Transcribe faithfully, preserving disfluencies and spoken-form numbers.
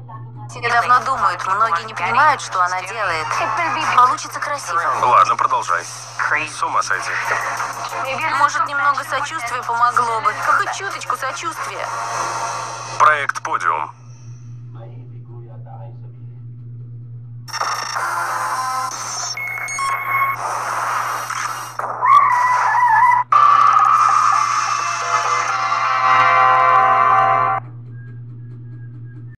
Все давно думают, многие не понимают, что она делает. Получится красиво. Ладно, продолжай. С ума сойти. Может, немного сочувствия помогло бы. Хоть чуточку сочувствия. Проект «Подиум».